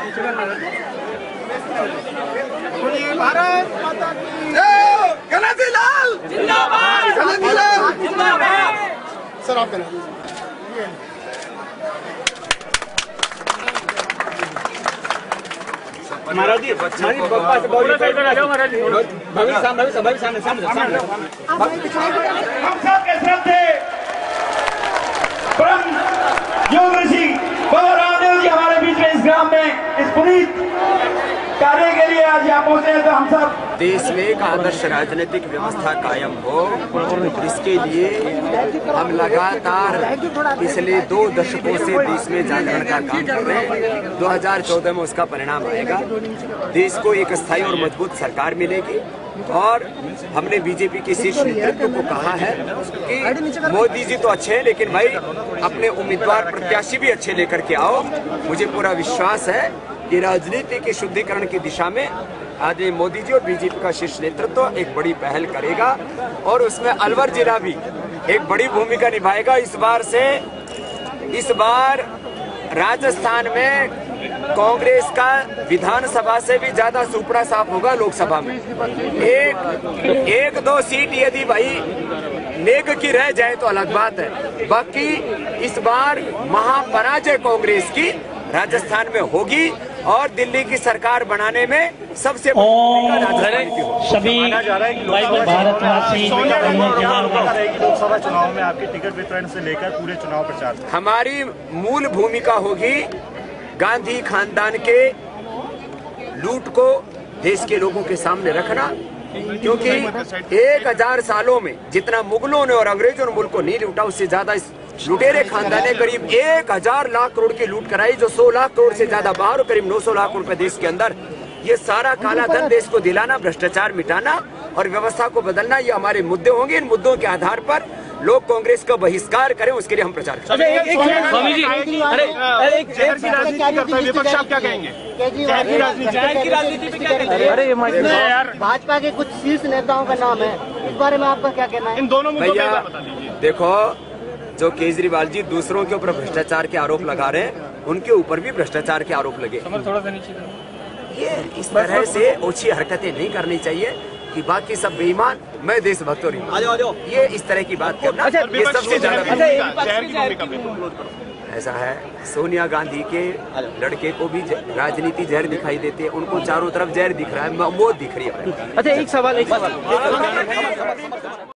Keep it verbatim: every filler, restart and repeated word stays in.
भारत माता की जय। गणेश लाल जिंदाबाद, गणेश लाल जिंदाबाद। सर आप महाराज जी, हमारी बप्पा से बॉडी साइड आ जाओ महाराज जी। भाभी सामने, भाभी सामने, सामने, सामने। हम सब के श्रद्धे परम योग ऋषि बाबा रामदेव जी हमारे बीच में इस ग्राम में इस पुनीत कार्य के लिए आज यहाँ पहुँचे हैं। तो हम सब देश में एक आदर्श राजनीतिक व्यवस्था कायम हो, इसके लिए हम लगातार पिछले दो दशकों से देश में जागरण का काम कर रहे हैं। दो हज़ार चौदह में उसका परिणाम आएगा। देश को एक स्थायी और मजबूत सरकार मिलेगी और हमने बीजेपी के शीर्ष नेतृत्व को कहा है कि मोदी जी तो अच्छे हैं, लेकिन भाई अपने उम्मीदवार प्रत्याशी भी अच्छे लेकर के आओ। मुझे पूरा विश्वास है कि राजनीति के शुद्धिकरण की दिशा में आज मोदी जी और बीजेपी का शीर्ष नेतृत्व एक बड़ी पहल करेगा और उसमें अलवर जिला भी एक बड़ी भूमिका निभाएगा। इस बार से इस बार राजस्थान में कांग्रेस का विधानसभा से भी ज्यादा सुपड़ा साफ होगा लोकसभा में। एक एक दो सीट यदि भाई नेक की रह जाए तो अलग बात है, बाकी इस बार महापराजय कांग्रेस की राजस्थान में होगी और दिल्ली की सरकार बनाने में सबसे सभी भारतवासी लोकसभा चुनाव में आपके टिकट वितरण से लेकर पूरे चुनाव प्रचार हमारी मूल भूमिका होगी गांधी खानदान के लूट को देश के लोगों के सामने रखना, क्योंकि एक हजार सालों में जितना मुगलों ने और अंग्रेजों ने मुल्क को नहीं लूटा, उससे ज्यादा इस लुटेरे खानदान ने करीब एक हजार लाख करोड़ की लूट कराई, जो सौ लाख करोड़ से ज्यादा बाहर, करीब नौ सौ लाख रुपए देश के अंदर। ये सारा काला धन देश को दिलाना, भ्रष्टाचार मिटाना और व्यवस्था को बदलना, ये हमारे मुद्दे होंगे। इन मुद्दों के आधार पर लोग कांग्रेस का बहिष्कार करें, उसके लिए हम प्रचार करें। भाजपा के कुछ शीर्ष नेताओं का नाम है, इस बारे में आपका क्या कहना है? इन दोनों भैया देखो, जो केजरीवाल जी दूसरों के ऊपर भ्रष्टाचार के आरोप लगा रहे हैं, उनके ऊपर भी भ्रष्टाचार के आरोप लगे। थोड़ा सा नीचे ये इस तरह से ओछी हरकतें नहीं करनी चाहिए कि बाकी सब बेईमान, मैं देशभक्त हो रही हूँ, ये इस तरह की बात करना ये सबसे ज्यादा ऐसा है। सोनिया गांधी के लड़के को भी राजनीति जहर दिखाई देती है, उनको चारों तरफ जहर दिख रहा है, मौत दिख रही है। अच्छा एक सवाल एक सवाल